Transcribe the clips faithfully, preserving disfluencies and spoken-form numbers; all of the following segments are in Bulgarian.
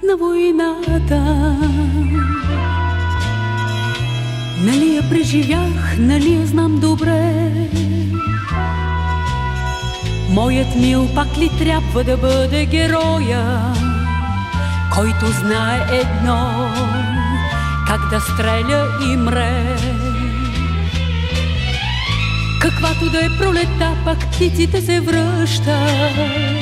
на войната. Нали я преживях, нали я знам добре. Моят мил пак ли трябва да бъде героя, който знае едно, как да стреля и мре. Каквато да е пролета, пак птиците се връщат.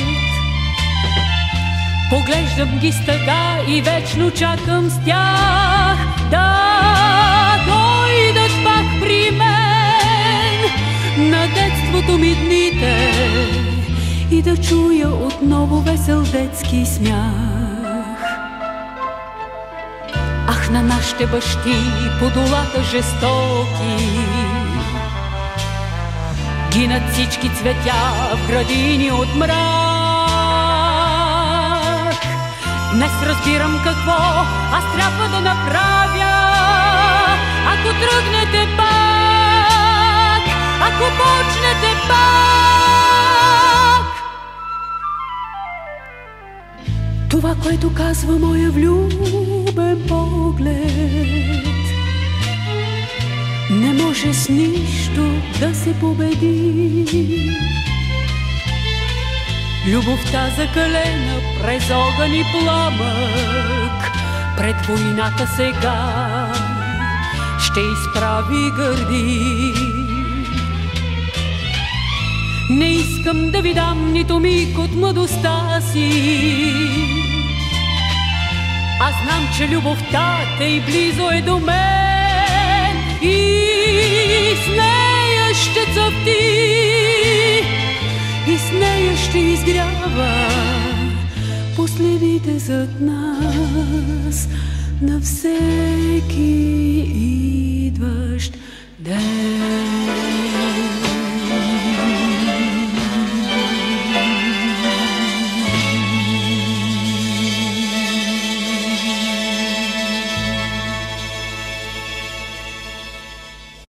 Поглеждам ги стъга и вечно чакам с тях да дойдат пак при мен на детството ми дните и да чуя отново весел детски смях. Ах, на нашите бащи подолата жестоки гинат всички цветя в градини от мрак. Днес разбирам какво аз трябва да направя, ако тръгнете пак, ако почнете пак. Това, което казва моя влюбен поглед, не може с нищо да се победи. Любовта закалена през огън и пламък пред войната сега ще изправи гърди. Не искам да ви дам нито миг от младостта си. Аз знам, че любовта тъй близо е до мен и с нея ще цъфти, и с нея ще изгрява последите зад нас на всеки идващ ден.